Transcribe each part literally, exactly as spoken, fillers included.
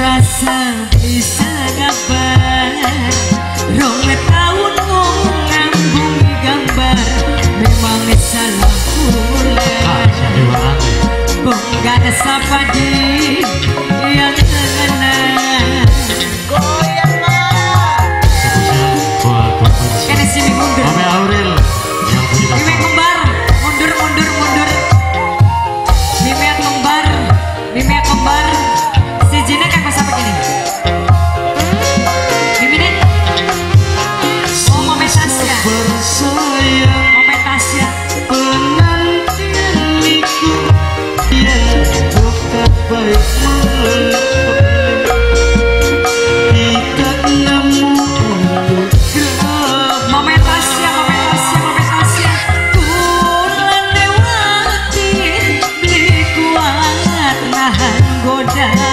rasa bisa kabar rong tahun ngambung gambar memang salah pula kok gak ada siapa di yang kena goyang lah kena sini mundur Mame Aurel Mime kembar mundur mundur mundur Mime kembar Mime kembar si Jina kan pas apa gini Mime nih oh Mame Tasya Mame Tasya penantianiku yang bukan baik kita nemu Mame Tasya Mame Tasya Mame Tasya tulan lewati beli kuat nahan godaan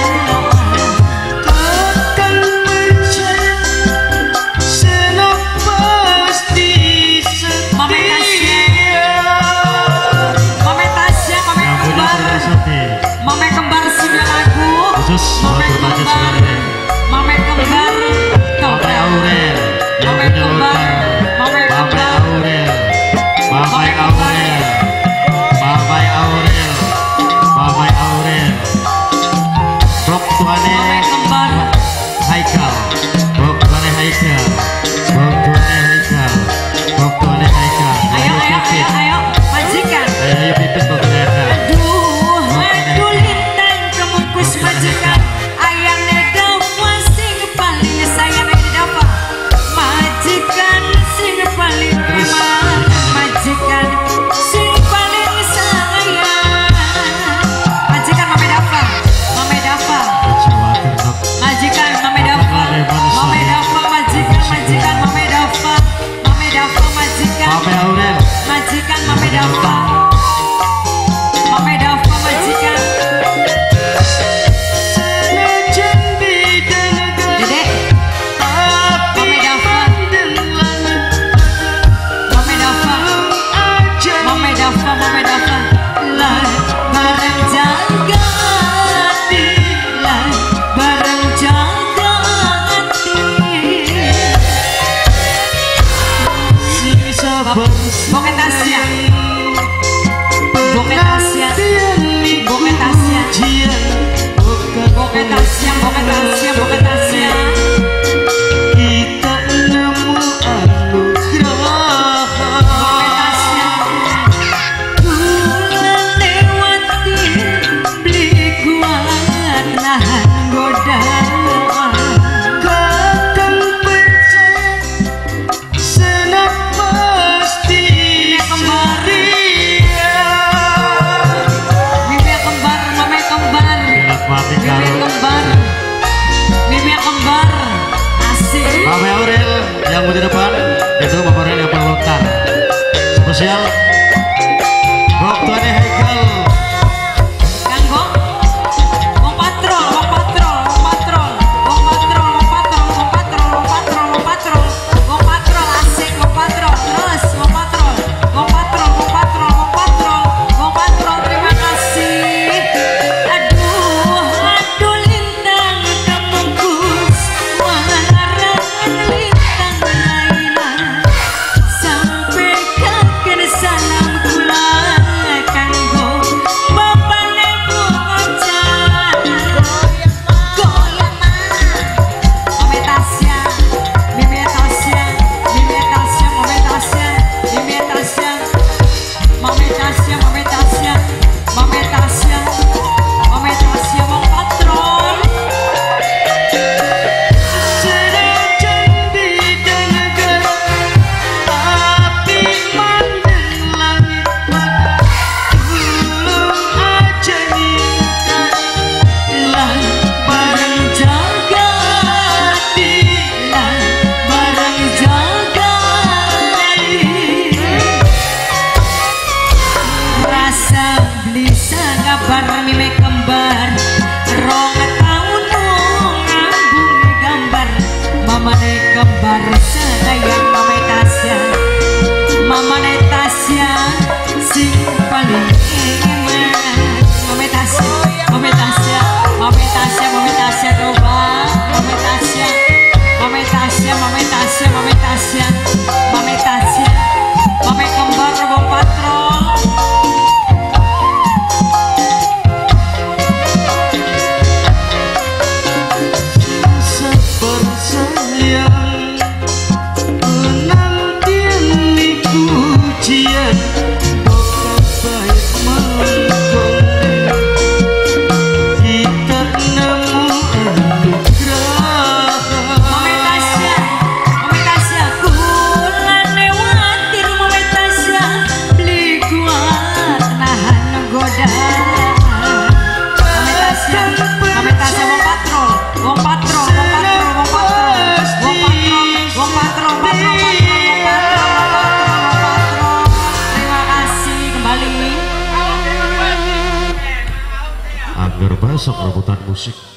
Mame kembar sembilan lagu Mame kembar Mame kembar Mame Aurel Mame kembar Mame kembar Mame Aurel Mame Aurel Mame Aurel Rok tuane Mame kembar Haikal Rok tuane Haikal Rok tuane Haikal Rok tuane Haikal Ayo ayo ayo ayo majikan Ayo pipit kok kena majikan ayane dawa sing paling sayang ayane dawa majikan sing paling remah majikan sing paling sayang majikan Mame Dafa Mame Dafa majikan Mame Dafa Mame Dafa majikan majikan Mame Dafa Mame Dafa majikan Mame Aurel majikan Mame Dafa Mame Dafa majikan Mame Dafa lah bareng jaga hati lah bareng jaga hati Boke Tasya Boke Tasya Boke Tasya Boke Tasya Boke Tasya Boke Tasya kita nemu anugerah Boke Tasya nahan godaan kata percaya senang pasti sedia Mime kembar Mame kembar Mime kembar Mime kembar asik Mame Aurel yang di depan itu Mame Aurel yang berlontar spesial Rok tuane Haikal sampaikan salam besok rebutan musik.